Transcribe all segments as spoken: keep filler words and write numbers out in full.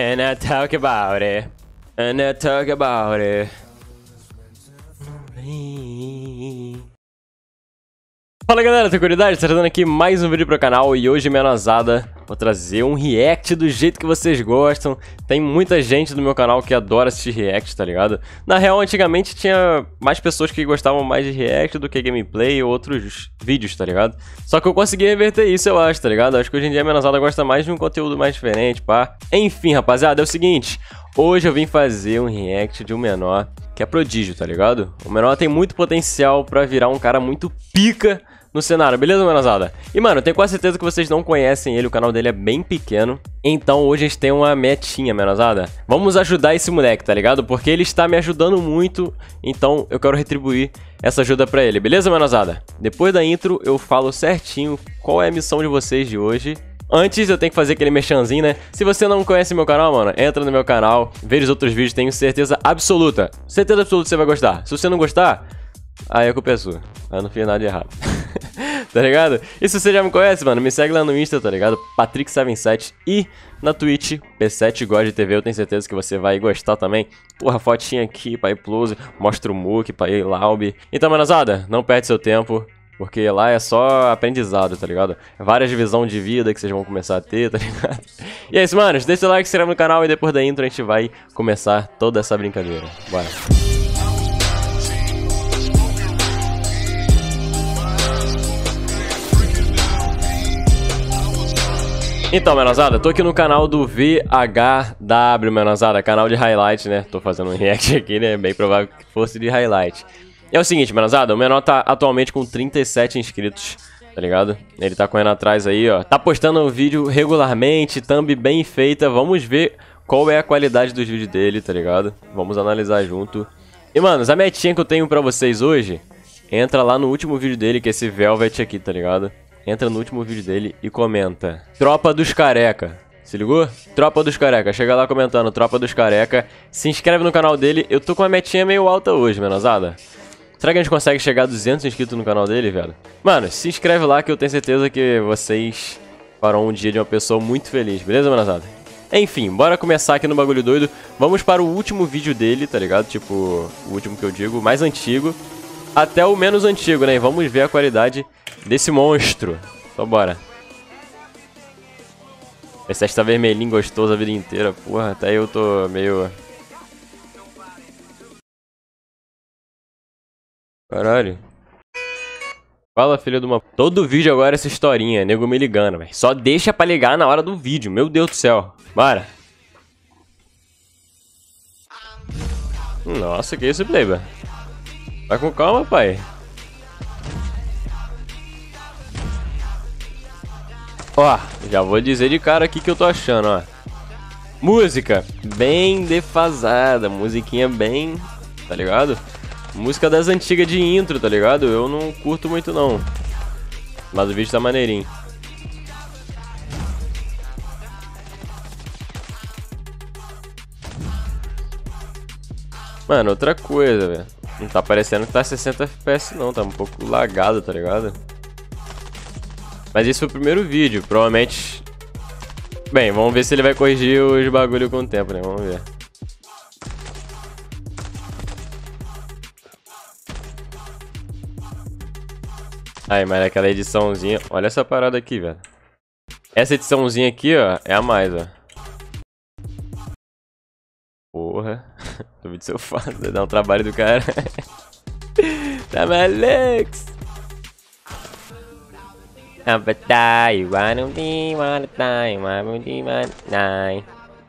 And I talk about it. And I talk about it. Fala galera, tranquilidade? Trazendo aqui mais um vídeo pro canal e hoje, menosada, vou trazer um react do jeito que vocês gostam. Tem muita gente do meu canal que adora assistir react, tá ligado? Na real, antigamente tinha mais pessoas que gostavam mais de react do que gameplay ou outros vídeos, tá ligado? Só que eu consegui reverter isso, eu acho, tá ligado? Acho que hoje em dia a menosada gosta mais de um conteúdo mais diferente, pá. Enfim, rapaziada, é o seguinte, hoje eu vim fazer um react de um menor que é prodígio, tá ligado? O menor tem muito potencial pra virar um cara muito pica no cenário, beleza, menosada? E, mano, eu tenho quase certeza que vocês não conhecem ele, o canal dele é bem pequeno. Então, hoje a gente tem uma metinha, menosada. Vamos ajudar esse moleque, tá ligado? Porque ele está me ajudando muito, então eu quero retribuir essa ajuda pra ele, beleza, menosada? Depois da intro, eu falo certinho qual é a missão de vocês de hoje. Antes, eu tenho que fazer aquele merchanzinho, né? Se você não conhece meu canal, mano, entra no meu canal, veja os outros vídeos, tenho certeza absoluta. Certeza absoluta que você vai gostar. Se você não gostar, aí a culpa é sua. Eu não fiz nada de errado. Tá ligado? E se você já me conhece, mano, me segue lá no Insta, tá ligado? Patrick setenta e sete e na Twitch, P sete God T V, eu tenho certeza que você vai gostar também. Porra, fotinha aqui pra ir plus, mostra o Mook, pra ir Laub. Então, manazada, não perde seu tempo, porque lá é só aprendizado, tá ligado? Várias divisões de vida que vocês vão começar a ter, tá ligado? E é isso, manos, deixa o like, se inscreve no canal e depois da intro a gente vai começar toda essa brincadeira. Bora! Então, menosada, tô aqui no canal do V H W, menosada, canal de highlight, né? Tô fazendo um react aqui, né? Bem provável que fosse de highlight. É o seguinte, menosada, o menor tá atualmente com trinta e sete inscritos, tá ligado? Ele tá correndo atrás aí, ó. Tá postando um vídeo regularmente, thumb bem feita. Vamos ver qual é a qualidade dos vídeos dele, tá ligado? Vamos analisar junto. E, manos, a metinha que eu tenho pra vocês hoje, entra lá no último vídeo dele, que é esse Velvet aqui, tá ligado? Entra no último vídeo dele e comenta: Tropa dos Careca. Se ligou? Tropa dos Careca. Chega lá comentando Tropa dos Careca. Se inscreve no canal dele. Eu tô com uma metinha meio alta hoje, menosada. Será que a gente consegue chegar a duzentos inscritos no canal dele, velho? Mano, se inscreve lá que eu tenho certeza que vocês farão um dia de uma pessoa muito feliz. Beleza, menosada? Enfim, bora começar aqui no bagulho doido. Vamos para o último vídeo dele, tá ligado? Tipo, o último que eu digo, o mais antigo até o menos antigo, né? E vamos ver a qualidade desse monstro. Então bora. Esse tá vermelhinho gostoso a vida inteira. Porra, até eu tô meio... Caralho. Fala, filho de uma... Todo vídeo agora é essa historinha, nego me ligando, velho. Só deixa pra ligar na hora do vídeo, meu Deus do céu. Bora. Nossa, que isso, playboy? Vai com calma, pai. Ó, já vou dizer de cara aqui que eu tô achando, ó. Música bem defasada, musiquinha bem, tá ligado? Música das antigas de intro, tá ligado? Eu não curto muito não, mas o vídeo tá maneirinho. Mano, outra coisa, velho. Não tá parecendo que tá sessenta F P S não, tá um pouco lagado, tá ligado? Mas esse foi o primeiro vídeo, provavelmente... Bem, vamos ver se ele vai corrigir os bagulho com o tempo, né? Vamos ver. Aí, mas aquela ediçãozinha... Olha essa parada aqui, velho. Essa ediçãozinha aqui, ó, é a mais, ó. Porra. Duvido se eu faço, vai dar um trabalho do cara. Tá maluco? I'm a die, wanna be, wanna die, wanna be, wanna die.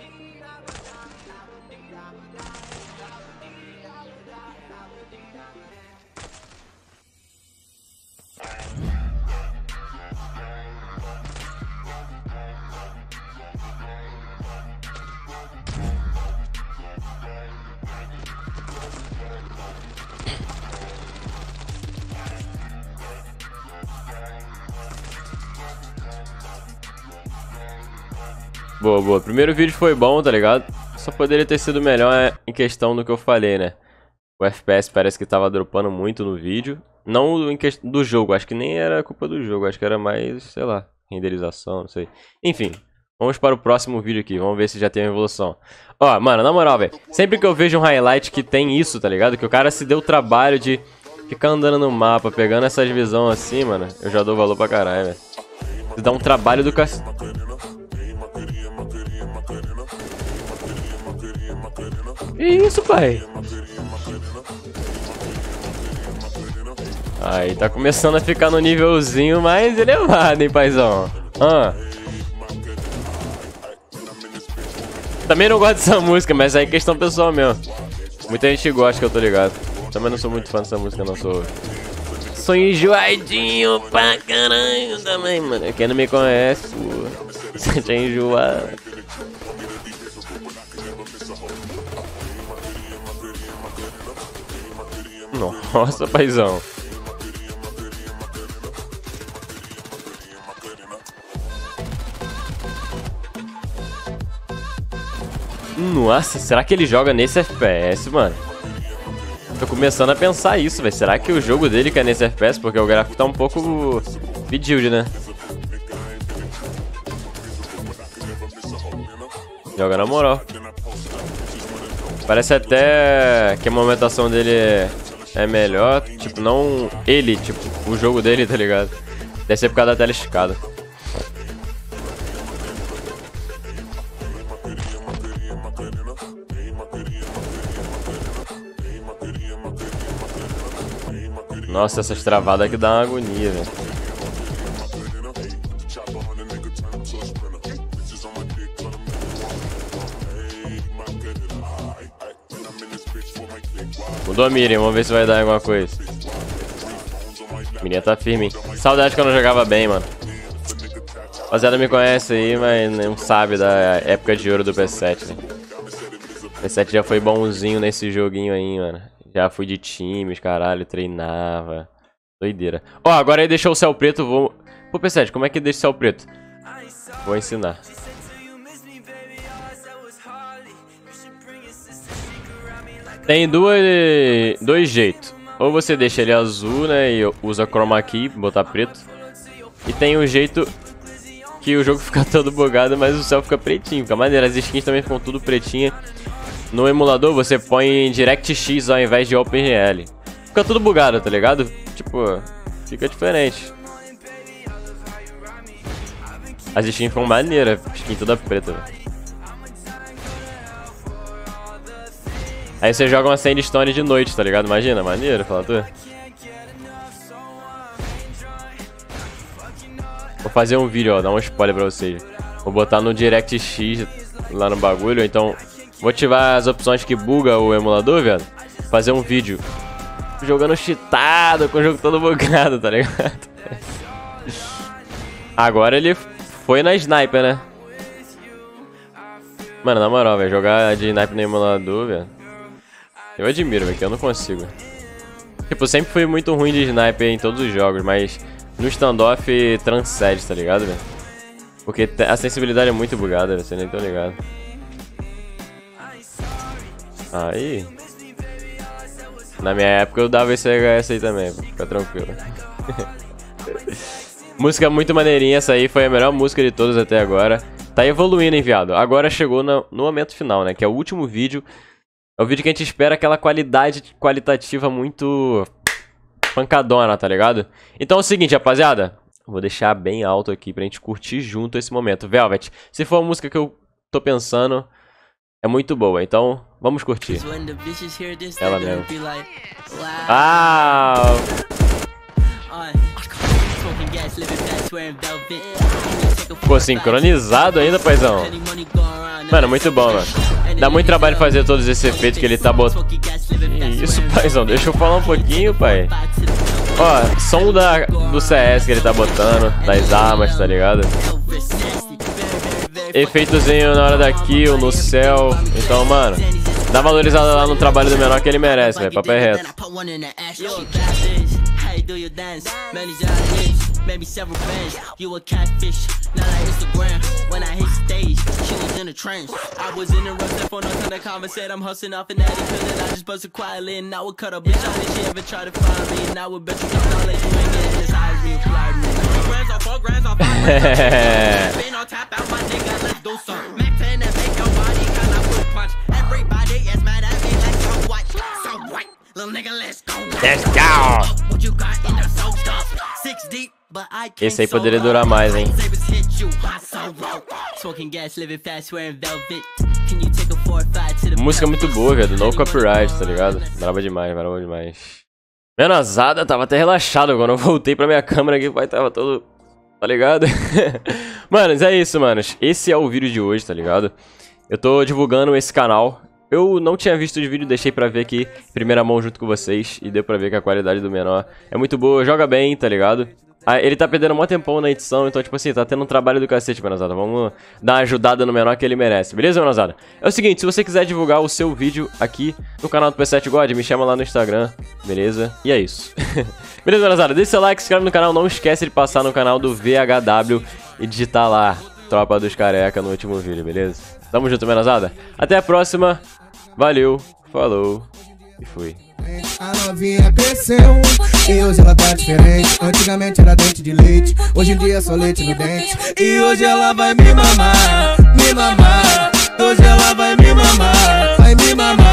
Boa, boa. Primeiro vídeo foi bom, tá ligado? Só poderia ter sido melhor em questão do que eu falei, né? O F P S parece que tava dropando muito no vídeo. Não em questão do jogo, acho que nem era culpa do jogo. Acho que era mais, sei lá, renderização, não sei. Enfim, Vamos para o próximo vídeo aqui, vamos ver se já tem uma evolução. Ó, mano, na moral, velho, sempre que eu vejo um highlight que tem isso, tá ligado? Que o cara se deu o trabalho de ficar andando no mapa, pegando essas visões assim, mano, eu já dou valor pra caralho, velho. Se dá um trabalho do cacete. Que isso, pai? Aí, tá começando a ficar no nívelzinho mais elevado, hein, paizão? Ah. Também não gosto dessa música, mas aí é questão pessoal mesmo. Muita gente gosta, que eu tô ligado. Também não sou muito fã dessa música, não sou. Sou enjoadinho pra caralho também, mano. Quem não me conhece, pô. Você tá enjoado. Nossa, paizão. Nossa, será que ele joga nesse F P S, mano? Tô começando a pensar isso, velho. Será que o jogo dele que é nesse F P S? Porque o gráfico tá um pouco pedido, né? Joga na moral. Parece até que a movimentação dele é melhor. Tipo, não ele, tipo, o jogo dele, tá ligado? Deve ser por causa da tela esticada. Nossa, essas travadas aqui dá uma agonia, velho. Mudou a Miriam, vamos ver se vai dar alguma coisa. A Miriam tá firme, hein? Saudade quando eu jogava bem, mano. Rapaziada me conhece aí, mas não sabe da época de ouro do P sete, né? O P sete já foi bonzinho nesse joguinho aí, mano. Já fui de times, caralho, treinava. Doideira. Ó, oh, agora aí deixou o céu preto, vou... Pô, P sete, como é que deixa o céu preto? Vou ensinar. Tem duas, dois jeitos. Ou você deixa ele azul, né, e usa chroma key, botar preto. E tem um jeito que o jogo fica todo bugado, mas o céu fica pretinho. Fica maneiro, as skins também ficam tudo pretinha. No emulador você põe DirectX ao invés de OpenGL. Fica tudo bugado, tá ligado? Tipo, fica diferente. As skins ficam maneiras, skin toda preta, véio. Aí você joga uma Sandstone de noite, tá ligado? Imagina, maneiro, fala tu. Vou fazer um vídeo, ó, dar um spoiler pra vocês. Vou botar no DirectX lá no bagulho, então... Vou ativar as opções que buga o emulador, velho. Fazer um vídeo jogando cheatado, com o jogo todo bugado, tá ligado? Agora ele foi na sniper, né? Mano, na moral, velho, jogar de sniper no emulador, velho. Eu admiro, velho, que eu não consigo. Tipo, sempre fui muito ruim de sniper em todos os jogos, mas no standoff transcende, tá ligado, velho? Porque a sensibilidade é muito bugada, velho, você nem tá ligado. Aí. Na minha época eu dava esse H S aí também, fica tranquilo. Música muito maneirinha, essa aí foi a melhor música de todas até agora. Tá evoluindo, hein, viado. Agora chegou no, no momento final, né, que é o último vídeo. É o vídeo que a gente espera aquela qualidade qualitativa muito pancadona, tá ligado? Então é o seguinte, rapaziada. Vou deixar bem alto aqui pra gente curtir junto esse momento. Velvet, se for a música que eu tô pensando... É muito boa, então vamos curtir. Ela mesmo. Ah! Pô, sincronizado ainda, paizão. Mano, muito bom, mano. Dá muito trabalho fazer todos esses efeitos que ele tá botando. Isso, paizão, deixa eu falar um pouquinho, pai. Ó, som da, do C S que ele tá botando, das armas, tá ligado? Efeitozinho na hora da kill, no céu. Então, mano, dá valorizada lá no trabalho do menor que ele merece, velho. Papo é reto. Let's go! Esse aí poderia durar mais, hein? Música muito boa, velho. No copyright, tá ligado? Brava demais, brava demais. Menozada, tava até relaxado quando eu voltei pra minha câmera aqui, o pai tava todo... Tá ligado? Manos, é isso, manos. Esse é o vídeo de hoje, tá ligado? Eu tô divulgando esse canal. Eu não tinha visto o vídeo, deixei pra ver aqui em primeira mão junto com vocês. E deu pra ver que a qualidade do menor é muito boa, joga bem, tá ligado? Ah, ele tá perdendo um tempão na edição, então tipo assim, tá tendo um trabalho do cacete, menozada. Vamos dar uma ajudada no menor que ele merece, beleza, menozada? É o seguinte, se você quiser divulgar o seu vídeo aqui no canal do P sete God, me chama lá no Instagram, beleza? E é isso. Beleza, menozada? Deixa seu like, se inscreve no canal, não esquece de passar no canal do V H W e digitar lá, Tropa dos Careca, no último vídeo, beleza? Tamo junto, menozada. Até a próxima. Valeu, falou e fui. A novinha cresceu e hoje ela tá diferente. Antigamente era dente de leite, hoje em dia é só leite no dente. E hoje ela vai me mamar, me mamar. Hoje ela vai me mamar, vai me mamar.